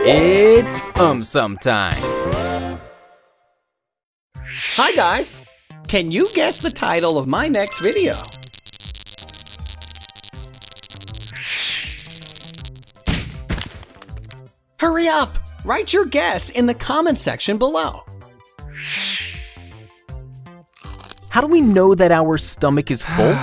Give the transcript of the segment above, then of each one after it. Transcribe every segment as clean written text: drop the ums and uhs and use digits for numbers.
It's AumSum time. Hi guys! Can you guess the title of my next video? Hurry up! Write your guess in the comment section below. How do we know that our stomach is full?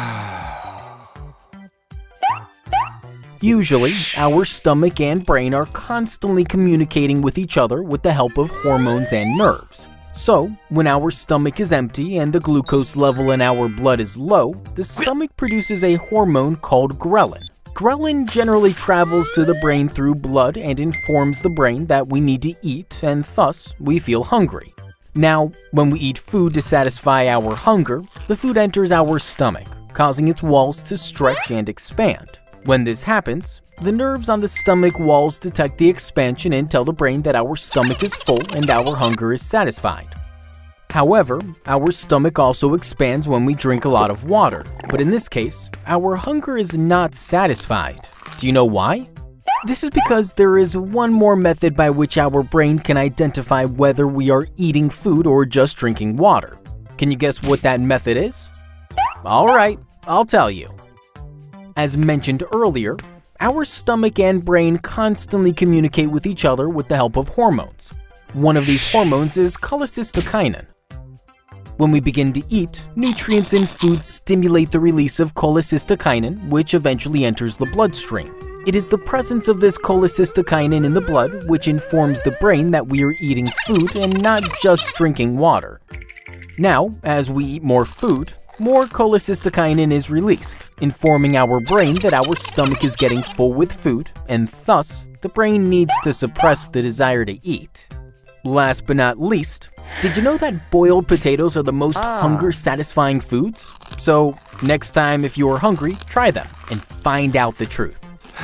Usually, our stomach and brain are constantly communicating with each other with the help of hormones and nerves. So, when our stomach is empty and the glucose level in our blood is low, the stomach produces a hormone called ghrelin. Ghrelin generally travels to the brain through blood and informs the brain that we need to eat, and thus, we feel hungry. Now, when we eat food to satisfy our hunger, the food enters our stomach, causing its walls to stretch and expand. When this happens, the nerves on the stomach walls detect the expansion and tell the brain that our stomach is full and our hunger is satisfied. However, our stomach also expands when we drink a lot of water, but in this case, our hunger is not satisfied. Do you know why? This is because there is one more method by which our brain can identify whether we are eating food or just drinking water. Can you guess what that method is? Alright, I'll tell you. As mentioned earlier, our stomach and brain constantly communicate with each other with the help of hormones. One of these hormones is cholecystokinin. When we begin to eat, nutrients in food stimulate the release of cholecystokinin, which eventually enters the bloodstream. It is the presence of this cholecystokinin in the blood which informs the brain that we are eating food and not just drinking water. Now, as we eat more food, more cholecystokinin is released, informing our brain that our stomach is getting full with food, and thus, the brain needs to suppress the desire to eat. Last but not least, did you know that boiled potatoes are the most hunger-satisfying foods? So, next time if you are hungry, try them and find out the truth.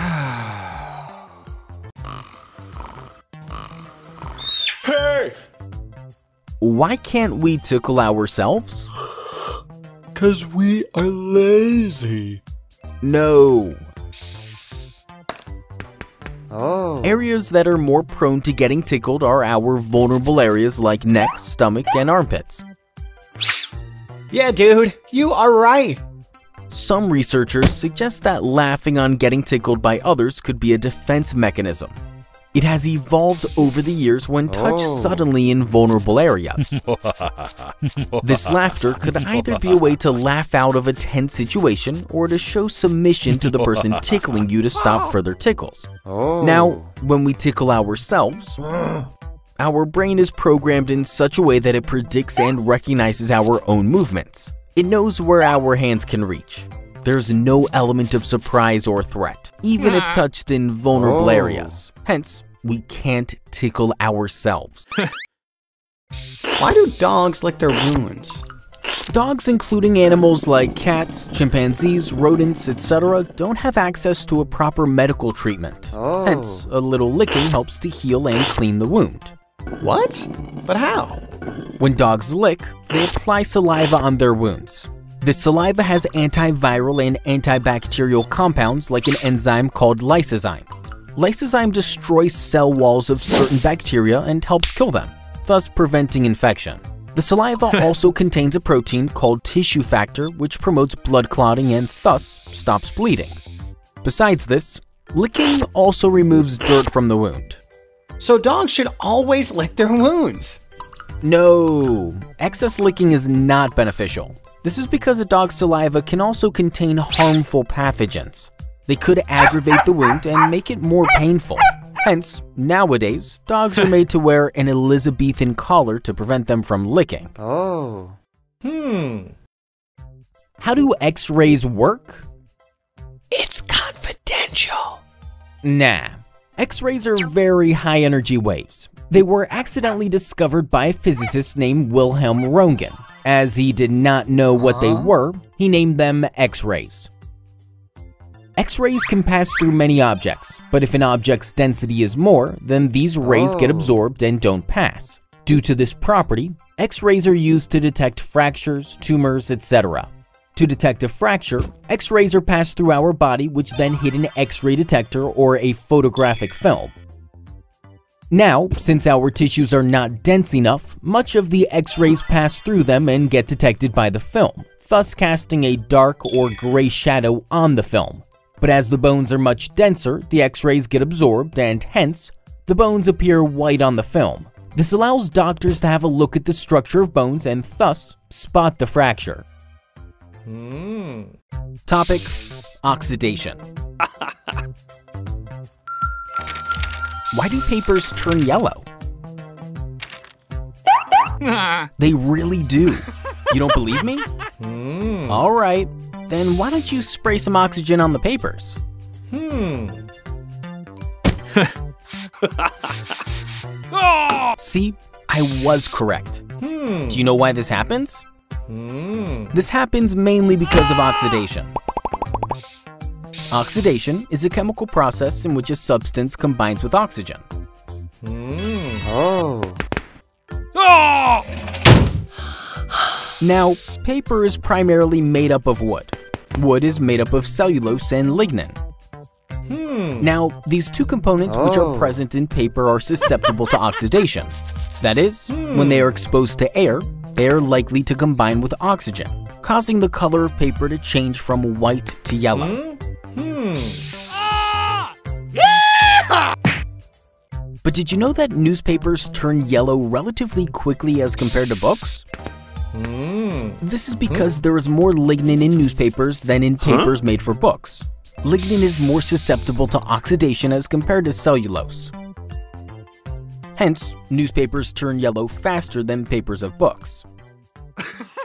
Hey! Why can't we tickle ourselves? 'Cause we are lazy. No. Areas that are more prone to getting tickled are our vulnerable areas like neck, stomach, and armpits. Yeah dude, you are right! Some researchers suggest that laughing on getting tickled by others could be a defense mechanism. It has evolved over the years when touched suddenly in vulnerable areas. This laughter could either be a way to laugh out of a tense situation or to show submission to the person tickling you to stop further tickles. Now, when we tickle ourselves, our brain is programmed in such a way that it predicts and recognizes our own movements. It knows where our hands can reach. There's no element of surprise or threat, even if touched in vulnerable areas. Hence, we can't tickle ourselves. Why do dogs lick their wounds? Dogs, including animals like cats, chimpanzees, rodents, etc., don't have access to a proper medical treatment. Hence, a little licking helps to heal and clean the wound. What? But how? When dogs lick, they apply saliva on their wounds. This saliva has antiviral and antibacterial compounds like an enzyme called lysozyme. Lysozyme destroys cell walls of certain bacteria and helps kill them, thus preventing infection. The saliva also contains a protein called tissue factor which promotes blood clotting and thus stops bleeding. Besides this, licking also removes dirt from the wound. So dogs should always lick their wounds? No, excess licking is not beneficial. This is because a dog's saliva can also contain harmful pathogens. They could aggravate the wound and make it more painful. Hence, nowadays, dogs are made to wear an Elizabethan collar to prevent them from licking. How do X-rays work? It's confidential. Nah. X-rays are very high energy waves. They were accidentally discovered by a physicist named Wilhelm Röntgen. As he did not know what they were, he named them X-rays. X-rays can pass through many objects, but if an object's density is more, then these rays get absorbed and don't pass. Due to this property, X-rays are used to detect fractures, tumors, etc. To detect a fracture, X-rays are passed through our body which then hit an X-ray detector or a photographic film. Now, since our tissues are not dense enough, much of the X-rays pass through them and get detected by the film, thus casting a dark or gray shadow on the film. But as the bones are much denser, the X-rays get absorbed and hence, the bones appear white on the film. This allows doctors to have a look at the structure of bones and thus spot the fracture. Topic: oxidation. Why do papers turn yellow? They really do. You don't believe me? All right, then why don't you spray some oxygen on the papers? See, I was correct. Do you know why this happens? This happens mainly because of oxidation. Oxidation is a chemical process in which a substance combines with oxygen. Now, paper is primarily made up of wood. Wood is made up of cellulose and lignin. Now, these two components which are present in paper are susceptible to oxidation. That is, when they are exposed to air, they are likely to combine with oxygen, causing the color of paper to change from white to yellow. But did you know that newspapers turn yellow relatively quickly as compared to books? This is because there is more lignin in newspapers than in papers made for books. Lignin is more susceptible to oxidation as compared to cellulose. Hence, newspapers turn yellow faster than papers of books.